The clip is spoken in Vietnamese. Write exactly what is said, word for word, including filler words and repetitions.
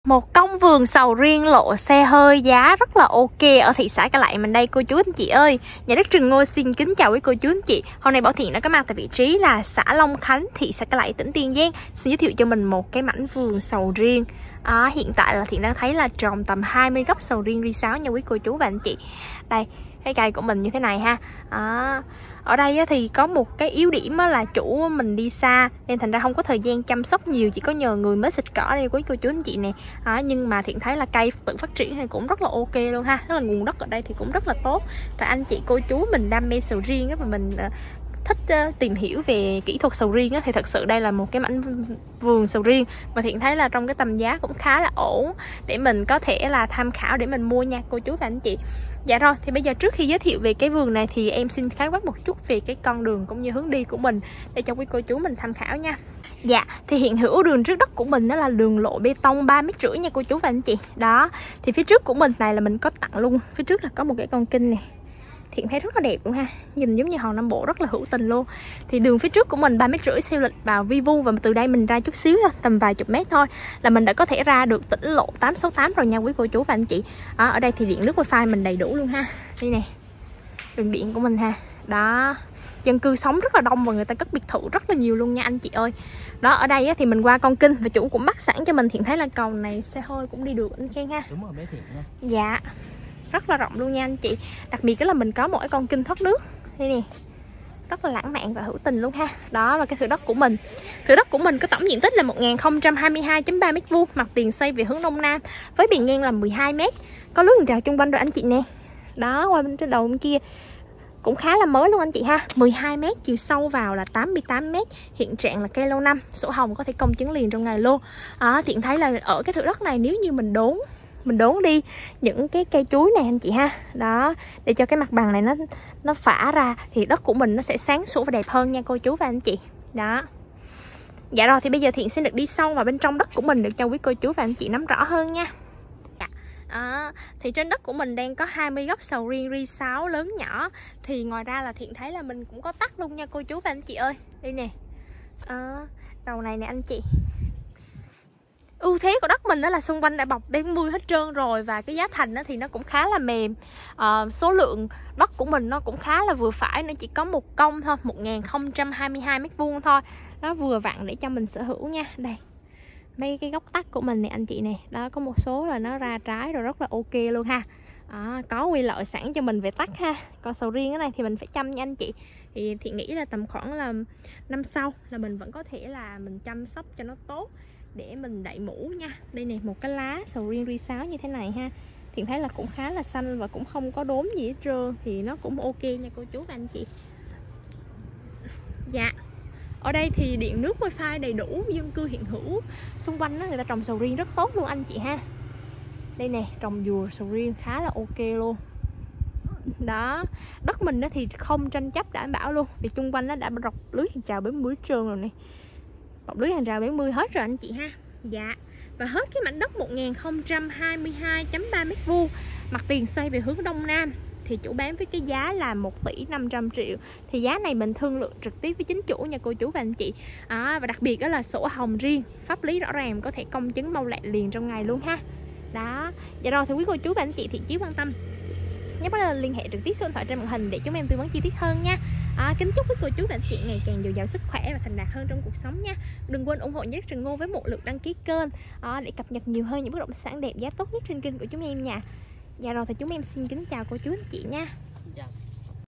Một công vườn sầu riêng lộ xe hơi giá rất là ok ở thị xã Cai Lậy mình đây cô chú anh chị ơi. Nhà đất Trừng Ngô xin kính chào quý cô chú anh chị. Hôm nay Bảo Thiện đã có mặt tại vị trí là xã Long Khánh, thị xã Cai Lậy, tỉnh Tiền Giang. Xin giới thiệu cho mình một cái mảnh vườn sầu riêng. À, hiện tại là Thiện đang thấy là trồng tầm hai mươi gốc sầu riêng ri sáu nha quý cô chú và anh chị. Đây, cái cây của mình như thế này ha. À, ở đây thì có một cái yếu điểm là chủ mình đi xa nên thành ra không có thời gian chăm sóc nhiều, chỉ có nhờ người mới xịt cỏ đây quý cô chú anh chị nè. À, nhưng mà Thiện thấy là cây tự phát triển này cũng rất là ok luôn ha. Tức là nguồn đất ở đây thì cũng rất là tốt. Và anh chị cô chú mình đam mê sầu riêng á, và mình thích uh, tìm hiểu về kỹ thuật sầu riêng á, thì thật sự đây là một cái mảnh vườn sầu riêng mà Thiện thấy là trong cái tầm giá cũng khá là ổn để mình có thể là tham khảo để mình mua nha cô chú và anh chị. Dạ rồi, thì bây giờ trước khi giới thiệu về cái vườn này thì em xin khái quát một chút về cái con đường cũng như hướng đi của mình để cho quý cô chú mình tham khảo nha. Dạ, thì hiện hữu đường trước đất của mình đó là đường lộ bê tông ba mét rưỡi nha cô chú và anh chị. Đó, thì phía trước của mình này là mình có tặng luôn, phía trước là có một cái con kinh này. Thiện thấy rất là đẹp luôn ha, nhìn giống như hòn Nam Bộ, rất là hữu tình luôn. Thì đường phía trước của mình ba mét rưỡi siêu lịch vào vi vu, và từ đây mình ra chút xíu thôi, tầm vài chục mét thôi là mình đã có thể ra được tỉnh lộ tám sáu tám rồi nha quý cô chú và anh chị. Đó, ở đây thì điện nước wifi mình đầy đủ luôn ha. Đây nè, đường điện của mình ha. Đó, dân cư sống rất là đông và người ta cất biệt thự rất là nhiều luôn nha anh chị ơi. Đó, ở đây thì mình qua con kinh và chủ cũng bắt sẵn cho mình. Thiện thấy là cầu này xe hơi cũng đi được anh Khang ha. Đúng rồi bé Thiện nha. Dạ, rất là rộng luôn nha anh chị. Đặc biệt là mình có một cái con kinh thoát nước đây nè, rất là lãng mạn và hữu tình luôn ha. Đó, và cái thửa đất của mình thửa đất của mình có tổng diện tích là một nghìn không trăm hai mươi hai phẩy ba mét vuông, mặt tiền xây về hướng đông nam với bề ngang là mười hai mét, có lưới hàng rào chung quanh rồi anh chị nè. Đó, qua bên trên đầu bên kia cũng khá là mới luôn anh chị ha. Mười hai mét, chiều sâu vào là tám mươi tám mét, hiện trạng là cây lâu năm, sổ hồng có thể công chứng liền trong ngày luôn. À, Thiện thấy là ở cái thửa đất này nếu như mình đốn mình đốn đi những cái cây chuối này anh chị ha, đó, để cho cái mặt bằng này nó nó phả ra thì đất của mình nó sẽ sáng sủa và đẹp hơn nha cô chú và anh chị. Đó, dạ rồi, thì bây giờ Thiện sẽ được đi sâu vào bên trong đất của mình được cho quý cô chú và anh chị nắm rõ hơn nha. Dạ. À, thì trên đất của mình đang có hai mươi gốc sầu riêng ri sáu lớn nhỏ. Thì ngoài ra là Thiện thấy là mình cũng có tắc luôn nha cô chú và anh chị ơi. Đây nè, à, đầu này nè anh chị. Ưu thế của đất mình đó là xung quanh đã bọc bén mui hết trơn rồi, và cái giá thành thì nó cũng khá là mềm. À, số lượng đất của mình nó cũng khá là vừa phải, nó chỉ có một công thôi, một nghìn không trăm hai mươi hai mét vuông thôi. Nó vừa vặn để cho mình sở hữu nha. Đây, mấy cái gốc tắc của mình nè anh chị nè. Đó, có một số là nó ra trái rồi, rất là ok luôn ha. À, có quy lợi sẵn cho mình về tắc ha. Còn sầu riêng cái này thì mình phải chăm nha anh chị. Thì Thiện nghĩ là tầm khoảng là năm sau là mình vẫn có thể là mình chăm sóc cho nó tốt để mình đậy mũ nha. Đây nè, một cái lá sầu riêng ri sáu như thế này ha. Thiện thấy là cũng khá là xanh và cũng không có đốm gì hết trơn, thì nó cũng ok nha cô chú và anh chị. Dạ, ở đây thì điện nước wifi đầy đủ, dân cư hiện hữu xung quanh đó, người ta trồng sầu riêng rất tốt luôn anh chị ha. Đây nè, trồng dừa sầu riêng khá là ok luôn. Đó, đất mình đó thì không tranh chấp đảm bảo luôn, vì chung quanh nó đã rọc lưới hàng rào bén mui trơn rồi nè, bọc lưới hàng rào bén mui hết rồi anh chị ha. Dạ, và hết cái mảnh đất một nghìn không trăm hai mươi hai phẩy ba mét vuông, mặt tiền xây về hướng đông nam thì chủ bán với cái giá là một tỷ năm trăm triệu. Thì giá này mình thương lượng trực tiếp với chính chủ nha cô chú và anh chị. À, và đặc biệt đó là sổ hồng riêng, pháp lý rõ ràng, có thể công chứng mau lẹ liền trong ngày luôn ha. Đó, dạ rồi, thì quý cô chú và anh chị thiện chí quan tâm nhớ là liên hệ trực tiếp số điện thoại trên màn hình để chúng em tư vấn chi tiết hơn nha. À, kính chúc quý cô chú và anh chị ngày càng dồi dào sức khỏe và thành đạt hơn trong cuộc sống nha. Đừng quên ủng hộ Nhà đất Trừng Ngô với một lượt đăng ký kênh à, để cập nhật nhiều hơn những bất động sản đẹp giá tốt nhất trên kênh của chúng em nha. Dạ rồi, thì chúng em xin kính chào cô chú anh chị nha.